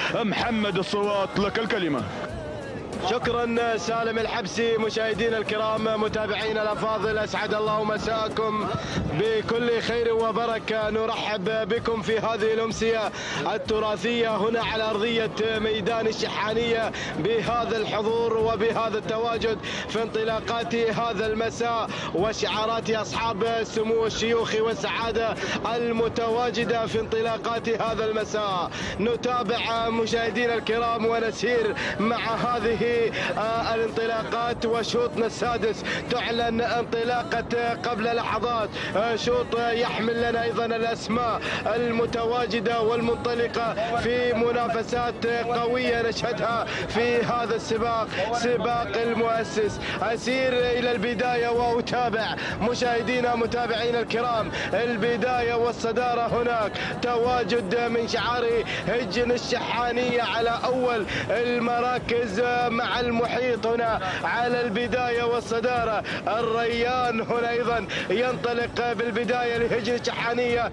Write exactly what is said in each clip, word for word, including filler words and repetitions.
محمد الصوات لك الكلمة. شكرا سالم الحبسي. مشاهدينا الكرام متابعينا الافاضل، اسعد الله مساءكم بكل خير وبركه. نرحب بكم في هذه الامسيه التراثيه هنا على ارضيه ميدان الشحانيه بهذا الحضور وبهذا التواجد في انطلاقات هذا المساء وشعارات اصحاب السمو الشيوخ والسعاده المتواجده في انطلاقات هذا المساء. نتابع مشاهدينا الكرام ونسير مع هذه الانطلاقات وشوطنا السادس. تعلن انطلاقة قبل لحظات شوط يحمل لنا ايضا الاسماء المتواجدة والمنطلقة في منافسات قوية نشهدها في هذا السباق، سباق المؤسس. اسير الى البداية واتابع مشاهدينا متابعينا الكرام البداية والصدارة. هناك تواجد من شعار هجن الشحانية على اول المراكز مع المحيط هنا على البداية والصدارة. الريان هنا أيضا ينطلق بالبداية لهجن الشحانية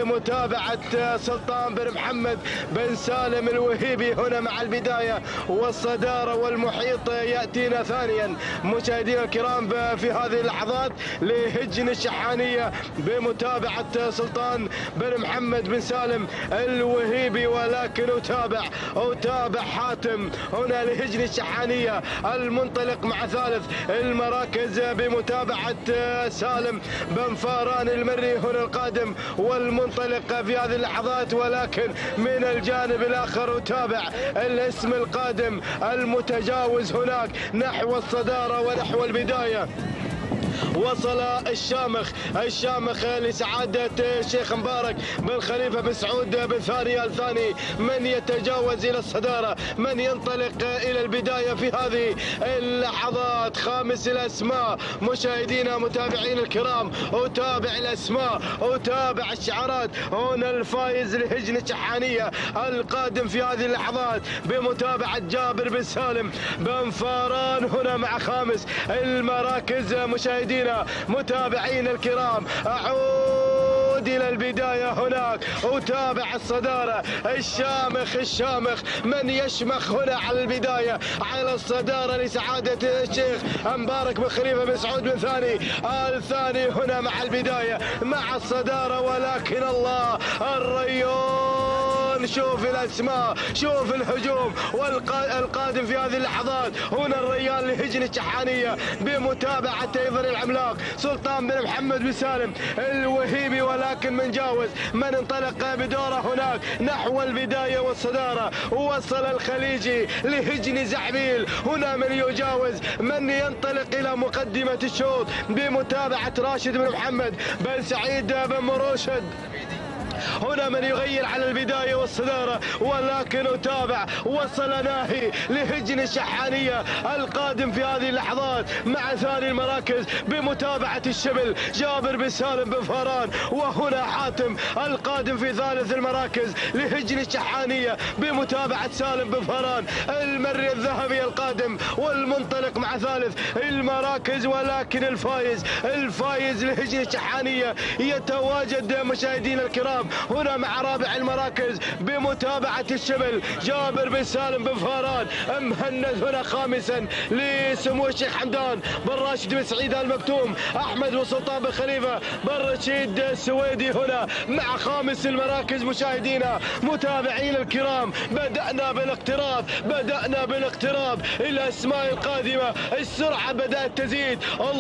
بمتابعة سلطان بن محمد بن سالم الوهيبي هنا مع البداية والصدارة. والمحيط يأتينا ثانيا مشاهدينا الكرام في هذه اللحظات لهجن الشحانية بمتابعة سلطان بن محمد بن سالم الوهيبي. ولكن أتابع أتابع حاتم هنا لهجن الشحانية المنطلق مع ثالث المراكز بمتابعة سالم بن فاران المري هنا القادم والمنطلق في هذه اللحظات. ولكن من الجانب الآخر أتابع الاسم القادم المتجاوز هناك نحو الصدارة ونحو البداية. وصل الشامخ الشامخ لسعادة الشيخ مبارك بن خليفة بن سعود بن ثاني الثاني. من يتجاوز إلى الصدارة، من ينطلق إلى البداية في هذه اللحظات. خامس الأسماء مشاهدينا متابعين الكرام، أتابع الأسماء أتابع الشعارات. هنا الفائز لهجن الشحانية القادم في هذه اللحظات بمتابعة جابر بن سالم بن فاران هنا مع خامس المراكز. مشاهدينا متابعين الكرام أعود إلى البداية هناك أتابع الصدارة. الشامخ الشامخ من يشمخ هنا على البداية على الصدارة لسعادة الشيخ مبارك بن خليفة بن سعود بن ثاني الثاني هنا مع البداية مع الصدارة. ولكن الله الريون، شوف الاسماء، شوف الهجوم والقادم في هذه اللحظات. هنا الريان لهجن الشحانيه بمتابعه ايضا العملاق سلطان بن محمد بن سالم الوهيبي. ولكن من جاوز، من انطلق بدوره هناك نحو البدايه والصداره. وصل الخليجي لهجن زعبيل هنا من يجاوز، من ينطلق الى مقدمه الشوط بمتابعه راشد بن محمد بن سعيد بن مروشد. هنا من يغير على البداية والصدارة. ولكن أتابع وصل ناهي لهجن الشحانية القادم في هذه اللحظات مع ثاني المراكز بمتابعة الشبل جابر بن سالم بن فاران. وهنا حاتم القادم في ثالث المراكز لهجن الشحانية بمتابعة سالم بن فاران المري الذهبي القادم والمنطلق مع ثالث المراكز. ولكن الفايز الفايز لهجن الشحانية يتواجد مشاهدينا الكرام هنا مع رابع المراكز بمتابعة الشبل جابر بن سالم بن فاران. مهند هنا خامسا لسمو الشيخ حمدان بن راشد بن سعيد المكتوم. أحمد بن سلطان بن خليفة بن رشيد السويدي هنا مع خامس المراكز. مشاهدينا متابعين الكرام بدأنا بالاقتراب بدأنا بالاقتراب. الأسماء القادمة السرعة بدأت تزيد.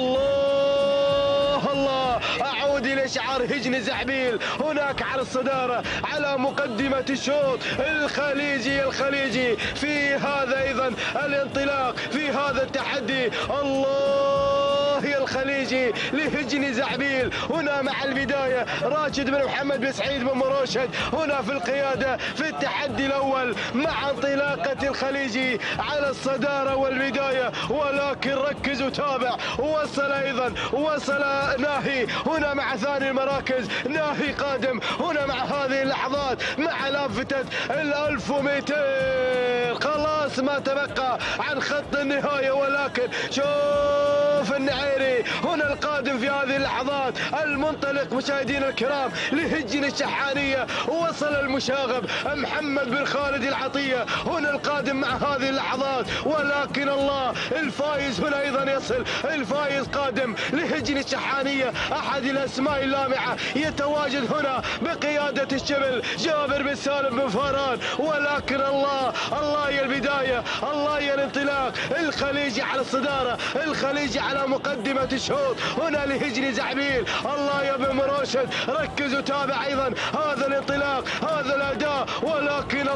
الله الله، أعود إلى شعار هجن زعبيل هناك على الصدارة على مقدمة الشوط. الخليجي الخليجي في هذا أيضا الانطلاق في هذا التحدي. الله يا الخليجي لهجن زعبيل هنا مع البداية. راشد بن محمد بن سعيد بن مروشد هنا في القيادة في التحدي الأول مع انطلاقة الخليجي على الصدارة والبداية. ولكن ركز وتابع. وصل أيضا وصل ناهي هنا مع ثاني المراكز. ناهي قادم هنا مع هذه اللحظات مع لافتة الألف ومئتين. خلاص ما تبقى عن خط النهاية. ولكن شوف النعيري النعيري هنا القادم في هذه اللحظات، المنطلق مشاهدينا الكرام لهجن الشحانية. وصل المشاغب محمد بن خالد العطية هنا القادم مع هذه اللحظات، ولكن الله الفايز هنا أيضا يصل. الفايز قادم لهجن الشحانية، أحد الأسماء اللامعة يتواجد هنا بقيادة الشبل جابر بن سالم بن فاران، ولكن الله الله يا البداية، الله يا الانطلاق. الخليجي على الصدارة، الخليجي على مقدمة الشوط هنا لهجن زعبيل. الله يا بن مروشد، ركز وتابع أيضا هذا الانطلاق، هذا الأداء، ولكن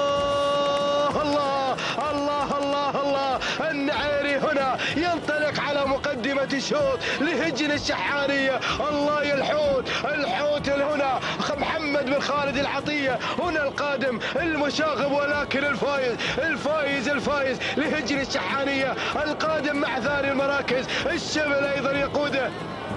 الله الله الله الله الله النعيري هنا ينطلق على مقدمة الشوط لهجن الشحانية. الله يا الحوت، الحوت هنا محمد بن خالد العطية هنا القادم المشاغب، ولكن الفايز الفايز الفايز لهجن الشحانية القادم مع ثاني المراكز. الشبل أيضا يقوده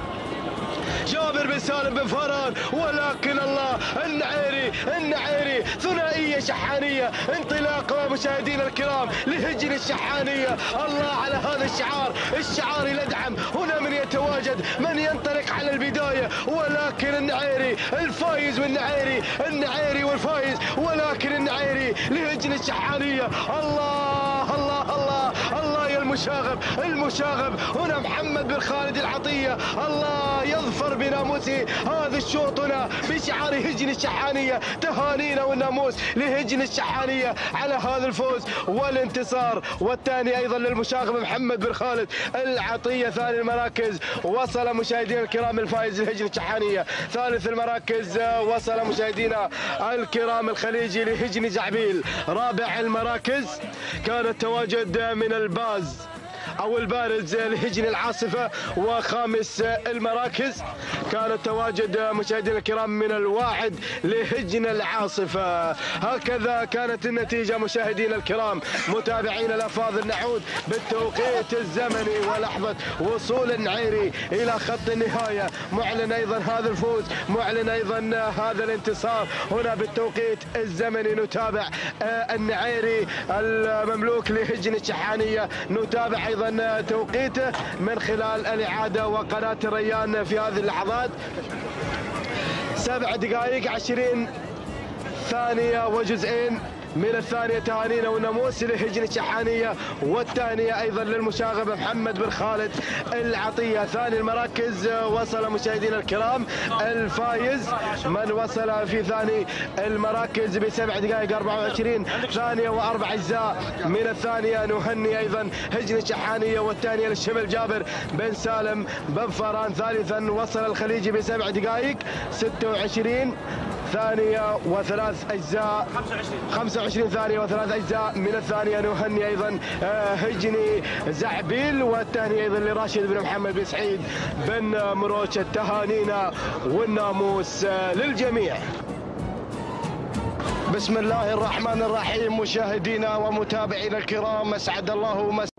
جابر بن سالم بن فاران، ولكن الله النعيري النعيري ثنائية شحانية، انطلاق مشاهدينا الكرام لهجن الشحانية. الله على هذا الشعار، الشعار الأدعم هنا من يتواجد، من ينطلق على البداية، ولكن النعيري الفايز والنعيري النعيري والفايز، ولكن النعيري لهجن الشحانية. الله الله الله الله يا المشاغب، المشاغب هنا محمد بن خالد العطية. الله يظفر بناموسه هذا الشوط هنا بشعار هجن الشحانية. تهانينا والناموس لهجن الشحانية على هذا الفوز والانتصار. والثاني ايضا للمشاغب محمد بن خالد العطية. ثاني المراكز وصل مشاهدينا الكرام الفائز لهجن الشحانية. ثالث المراكز وصل مشاهدينا الكرام الخليجي لهجن زعبيل. رابع المراكز كان التواجد من الباز أو البارز لهجن العاصفة. وخامس المراكز كان التواجد مشاهدينا الكرام من الواعد لهجن العاصفة. هكذا كانت النتيجة مشاهدينا الكرام متابعينا الأفاضل. نعود بالتوقيت الزمني ولحظة وصول النعيري إلى خط النهاية، معلن أيضا هذا الفوز، معلن أيضا هذا الانتصار. هنا بالتوقيت الزمني نتابع النعيري المملوك لهجن الشحانية، نتابع أيضا توقيته من خلال الإعادة وقناة الريان في هذه اللحظات. سبع دقائق عشرين ثانية وجزئين من الثانية. تهانينا والناموس لهجن الشحانية، والثانية أيضا للمشاغب محمد بن خالد العطية. ثاني المراكز وصل مشاهدينا الكرام الفايز من وصل في ثاني المراكز بسبع دقائق أربعة وعشرين ثانية وأربع أجزاء من الثانية. نهني أيضا هجن الشحانية، والثانية للشمل جابر بن سالم بن فاران. ثالثا وصل الخليجي بسبع دقائق ستة وعشرين ثانية وثلاث أجزاء خمسة وعشرين ثانية وثلاث أجزاء من الثانية. نهني أيضا هجني زعبيل، والثانية أيضا لراشد بن محمد بن سعيد بن مروش. التهانينا والناموس للجميع. بسم الله الرحمن الرحيم. مشاهدينا ومتابعينا الكرام، أسعد الله مساءكم.